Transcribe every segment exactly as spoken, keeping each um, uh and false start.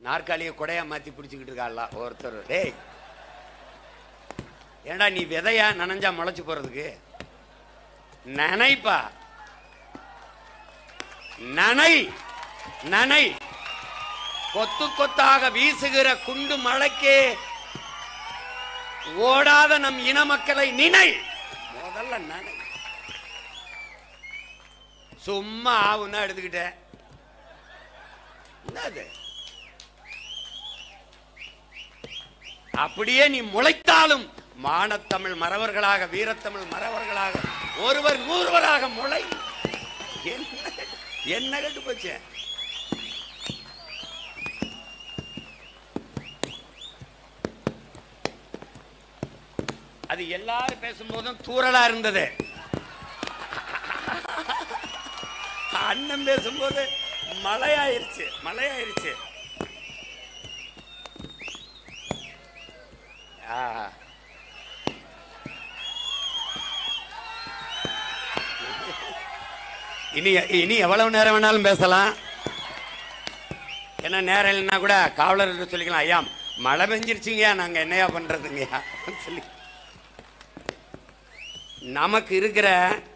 நாற்காலியை கொடையா மாத்தி பிடிச்சுக்கிட்டு இருக்கா ஒருத்தர். டேய் ஏண்டா நீ விதையா நனைஞ்சா முளைச்சு போறதுக்கு? நனைப்பா, நனை நனை. கொத்து கொத்தாக வீசுகிற குண்டு மழைக்கே ஓடாத நம் இன மக்களை நினை. முதல்ல நனை. சும்மா ஆவுன்னா எடுத்துக்கிட்டேன். அப்படியே நீ முளைத்தாலும் மானத்தமிழ் மறவர்களாக, வீரத்தமிழ் மறவர்களாக, ஒருவர் நூறுவராக முளை. என்ன கட்டு போச்சு? அது எல்லாரும் பேசும்போதும் தூரலா இருந்தது. அண்ணன் பேசும்போது மழையாயிருச்சு, மழையாயிருச்சு. இனி இனி எவ்வளவு நேரம் வேணாலும் பேசலாம். என்ன நேரம் இல்லைன்னா கூட காவலர் சொல்லிக்கலாம், ஐயா மழை பெஞ்சிருச்சுங்கய்யா, நாங்க என்னையா பண்றதுங்கய்யா சொல்லி. நமக்கு இருக்கிற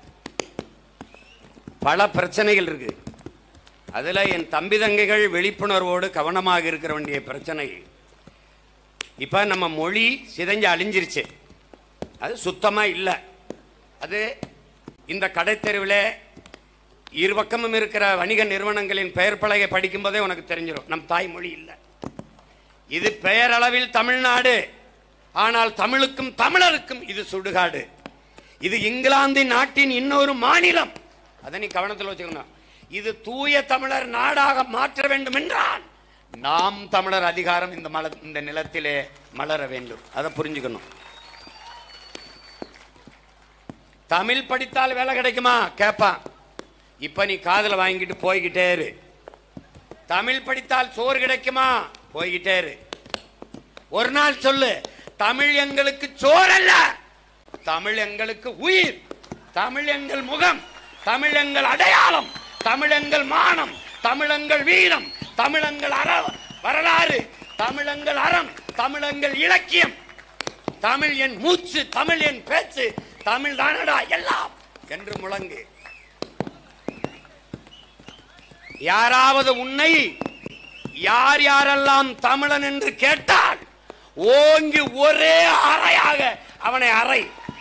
பல பிரச்சனைகள் இருக்கு. அதுல என் தம்பி தங்கைகள் விழிப்புணர்வோடு கவனமாக இருக்கிற வேண்டிய பிரச்சனை. இப்ப நம்ம மொழி சிதைஞ்சு அழிஞ்சிருச்சு, அது சுத்தமா இல்லை. அது இந்த கடைத்தெருவில் இரு பக்கமும் இருக்கிற வணிக நிறுவனங்களின் பெயர் பலகை படிக்கும் போதே உனக்கு தெரிஞ்சிடும் நம் தாய்மொழி இல்லை. இது பெயரளவில் தமிழ்நாடு, ஆனால் தமிழுக்கும் தமிழருக்கும் இது சுடுகாடு. இது இங்கிலாந்தின் நாட்டின் இன்னொரு மாநிலம், அதை நீ கவனத்தில் வச்சுக்கணும். இது தூய தமிழர் நாடாக மாற்ற வேண்டும் என்றால் நாம் தமிழர் அதிகாரம் இந்த மல இந்த நிலத்திலே மலர வேண்டும். அதை புரிஞ்சுக்கணும். தமிழ் படித்தால் வேலை கிடைக்குமா கேட்பான். இப்ப நீ காதல வாங்கிட்டு போய்கிட்டே இரு. தமிழ் படித்தால் சோறு கிடைக்குமா? போய்கிட்டே இரு. ஒரு நாள் சொல்லு, தமிழ் எங்களுக்கு சோறு அல்ல, தமிழ் எங்களுக்கு உயிர், தமிழ் எங்கள் முகம், தமிழ் எங்கள் அடையாளம், தமிழ் எங்கள் மானம், தமிழங்கள் வீரம், தமிழங்கள் அற வரலாறு, தமிழங்கள் அறம், தமிழங்கள் இலக்கியம், தமிழ் என் மூச்சு, தமிழ் என் பேச்சு, தமிழ் தானடா எல்லாம் என்று முழங்கு. யாராவது உன்னை யார் யாரெல்லாம் தமிழன் என்று கேட்டால் ஓங்கி ஒரே அறையாக அவனை அறை.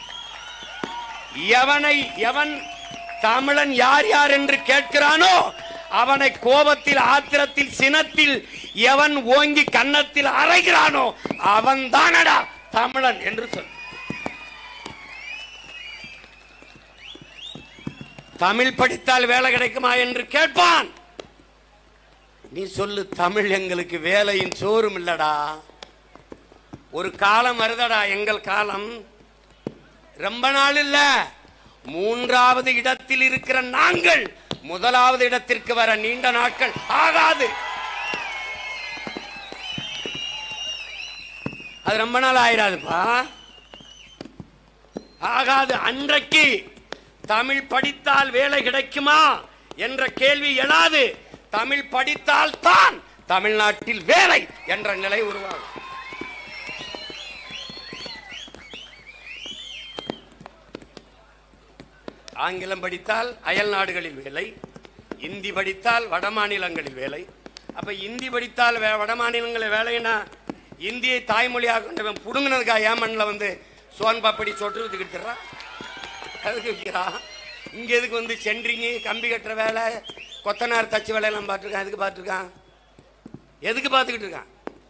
எவனை எவன் தமிழன் யார் யார் என்று கேட்கிறானோ அவனை கோபத்தில், ஆத்திரத்தில், சினத்தில் எவன் ஓங்கி கன்னத்தில் அறைகிறானோ அவன் தானடா தமிழன் என்று சொல். தமிழ் படித்தால் வேலை கிடைக்குமா என்று கேட்பான். நீ சொல்லு, தமிழ் எங்களுக்கு வேலையின் சோறும் இல்லடா. ஒரு காலம் வருதடா, எங்கள் காலம் ரொம்ப நாள் இல்ல. மூன்றாவது இடத்தில் இருக்கிற நாங்கள் முதலாவது இடத்திற்கு வர நீண்ட நாட்கள் ஆகாது. அது ரொம்ப நாள் ஆயிராதுப்பா, ஆகாது. அன்றைக்கு தமிழ் படித்தால் வேலை கிடைக்குமா என்ற கேள்வி எழாது. தமிழ் படித்தால் தான் தமிழ்நாட்டில் வேலை என்ற நிலை உருவாகும். ஆங்கிலம் படித்தால் அயல் நாடுகளில் வேலை, இந்தி படித்தால் வட மாநிலங்களில் வேலை. அப்ப இந்தி படித்தால் வட மாநிலங்களில் வேலைன்னா இந்தியை தாய்மொழியாக கொண்டவன் புடுங்கினதுக்கா ஏமன்ல வந்து சோன் பாப்படி சொட்டு ஊத்திக்கிட்டுறான். அதுக்கு வைக்கிறான். இங்க எதுக்கு வந்து சென்ட்ரிங்கு, கம்பி கட்டுற வேலை, கொத்தனார் தச்சு வேலையெல்லாம் பார்த்துருக்கான். எதுக்கு பார்த்துருக்கான்? எதுக்கு பார்த்துக்கிட்டு இருக்கான்?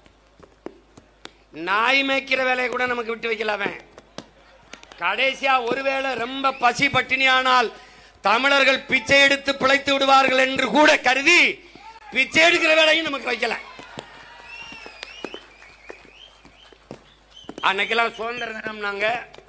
நாய் மேய்க்கிற வேலையை கூட நமக்கு விட்டு வைக்கலாமே. கடைசியா ஒருவேளை ரொம்ப பசி பட்டினி ஆனால் தமிழர்கள் பிச்சை எடுத்து பிழைத்து விடுவார்கள் என்று கூட கருதி பிச்சை எடுக்கிற வேலையும் நமக்கு வைக்கல. அன்னைக்கெல்லாம் சுதந்திர தினம் நாங்க